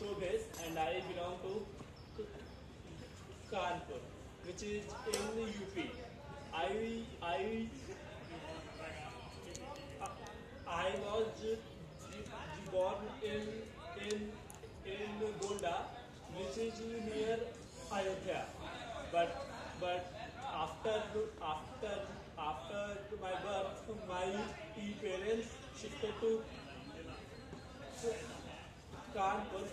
Shobhesh and I belong to Kanpur, which is in UP. I I was born in in Gonda, which is near Ayodhya. But after after after my birth, my parents shifted to Kanpur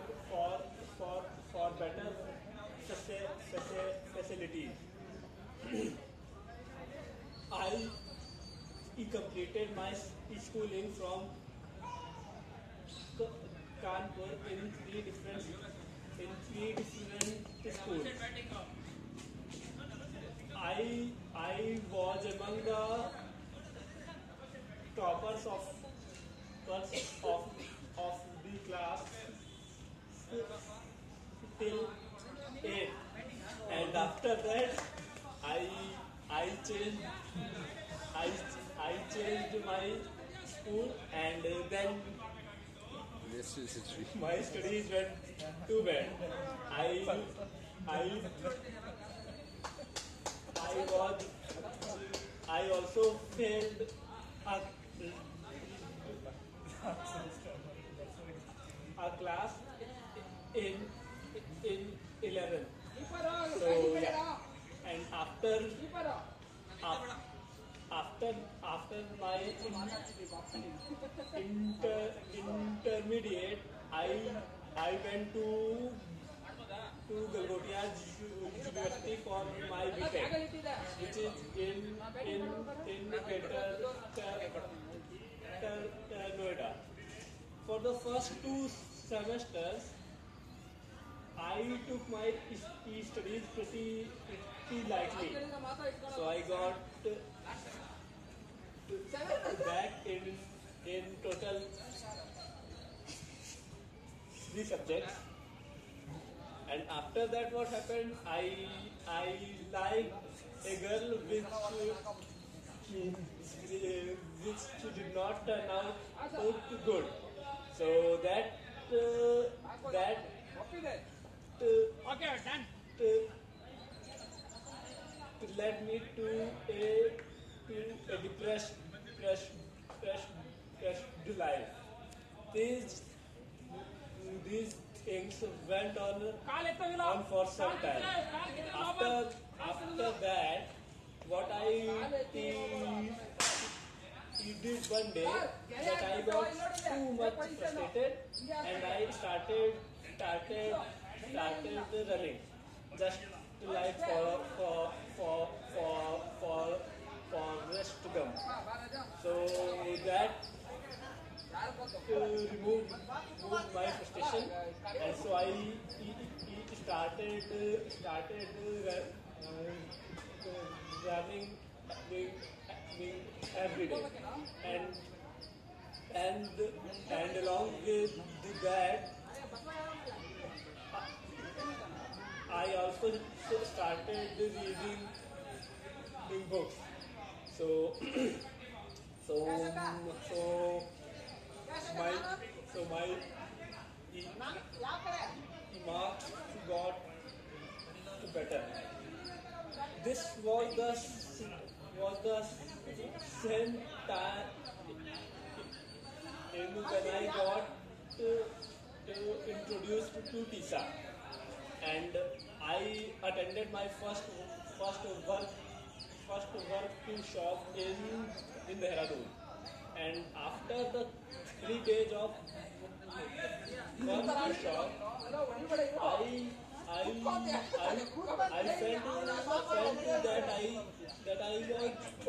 for better facilities. I completed my schooling from Kanpur in three different schools. I was among the toppers of the class till 8, and after that I I changed I I changed my school, and then This is history. my studies went too bad. I I was I also failed a, a class in in 11. So yeah, and af- after my intermediate, I went to Galgotia University for my BTech, which is in Greater Noida. For the first 2 semesters, I took my studies pretty lightly. So I got back in total 3 subjects. And after that, what happened? I liked a girl which did not turn out good. So that Okay, done. uh, led me to a depressed life. These these things went on for some time. After that, what I did one day, that I got too much frustrated, and I started running, just like for rest to come. So that remove my frustration, and so I started running, running every day, and and along with that, I also started reading books. So so so my marks got better. This was the same time when I got introduced to TISA, and I attended my first workshop in Dehradun. And after the 3 days of workshop, I felt that I was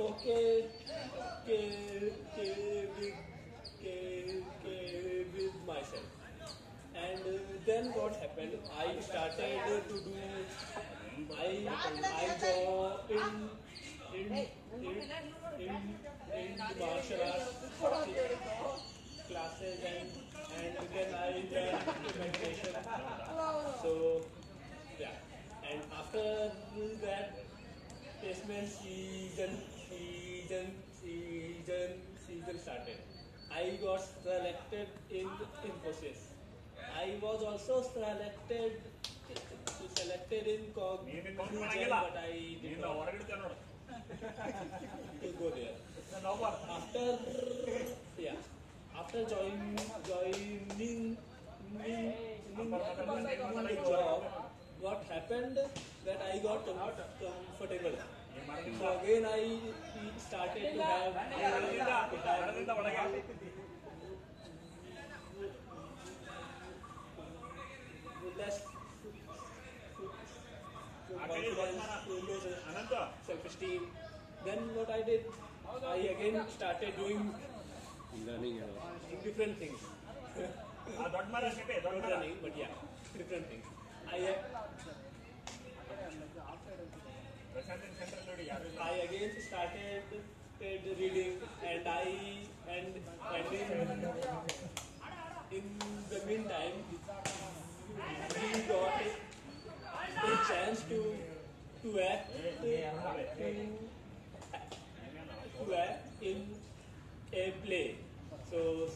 okay with myself. And then what happened? I started to do my job in martial arts classes, and then I learned meditation. So yeah, and after that, placement season started. I got selected in Infosys. I was also selected in Cognigen, but I did not to go there. After after joining the job, what happened that I got comfortable. So again I started to have less confidence, self-esteem. Then what I did, I again started doing Learning different things. Not running, but yeah, different things. I again started reading, and in the meantime, we got a chance to act in a play. So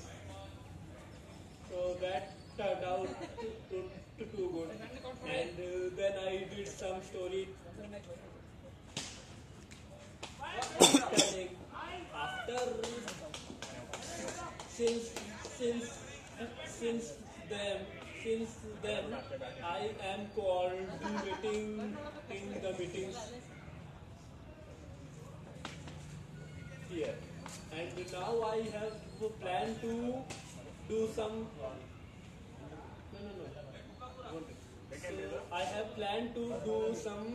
that turned out to good. And then I did some story telling. After since then I am coordinating the meetings here, and now I have a plan to do some. No. So I have planned to do some.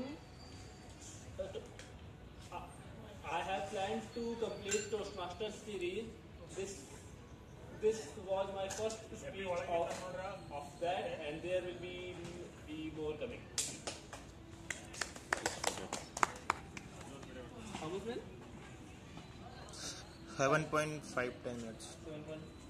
I have planned to complete Toastmasters series. This was my first speech of that, and there will be more coming. How much, man? 7.5 minutes. 7.5.